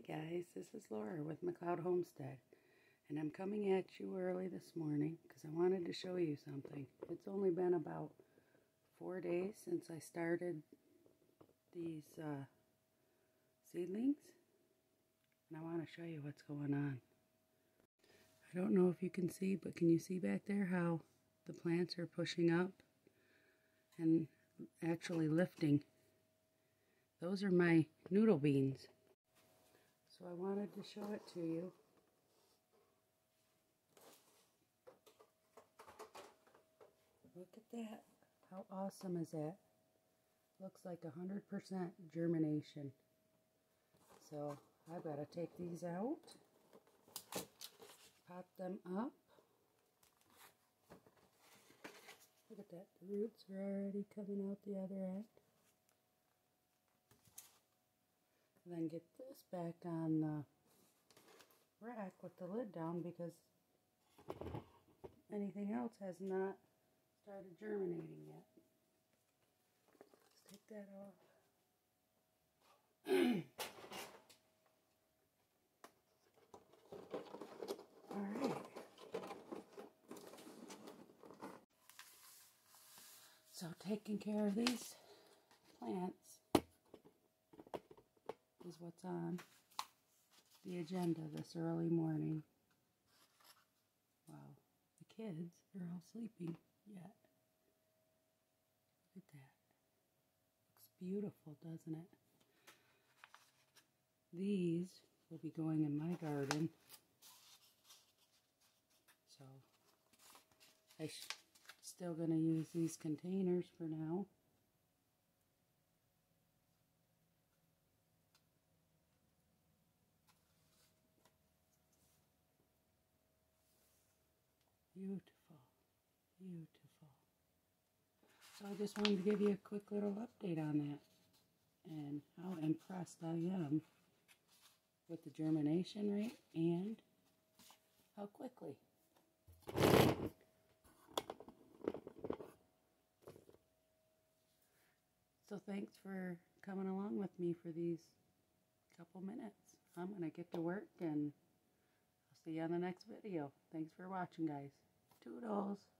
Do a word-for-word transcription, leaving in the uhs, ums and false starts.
guys, this is Laura with McLeod Homestead, and I'm coming at you early this morning because I wanted to show you something. It's only been about four days since I started these uh, seedlings, and I want to show you what's going on. I don't know if you can see, but can you see back there how the plants are pushing up and actually lifting? Those are my noodle beans. So I wanted to show it to you. Look at that. How awesome is that? Looks like one hundred percent germination. So I've got to take these out, pop them up. Look at that. The roots are already coming out the other end. And then get this back on the rack with the lid down because anything else has not started germinating yet. Let's take that off. Alright. So taking care of these plants is what's on the agenda this early morning. Wow, the kids are all sleeping yet. Look at that. Looks beautiful, doesn't it? These will be going in my garden. So I'm still going to use these containers for now. Beautiful, beautiful. So I just wanted to give you a quick little update on that and how impressed I am with the germination rate and how quickly. So thanks for coming along with me for these couple minutes. I'm going to get to work and I'll see you on the next video. Thanks for watching, guys. Toodles.